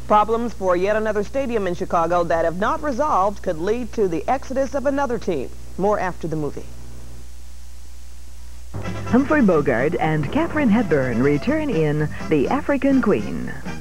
Problems for yet another stadium in Chicago that, if not resolved, could lead to the exodus of another team. More after the movie. Humphrey Bogart and Katharine Hepburn return in The African Queen.